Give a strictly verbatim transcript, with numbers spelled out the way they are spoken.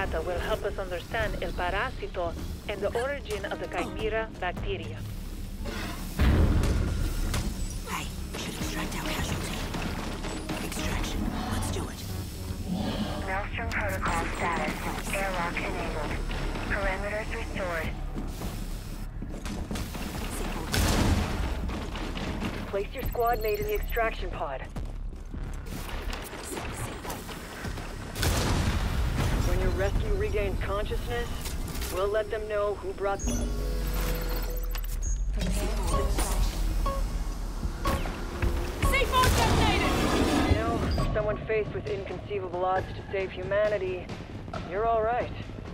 data will help us understand El Parásito and the origin of the Chimera bacteria. Hey, we should extract our casualty. Extraction. Let's do it. Maelstrom protocol status. Airlock enabled. Parameters restored. Place your squad mate in the extraction pod. When your rescue regains consciousness, we'll let them know who brought them. C four detonated! You know, for someone faced with inconceivable odds to save humanity, you're all right.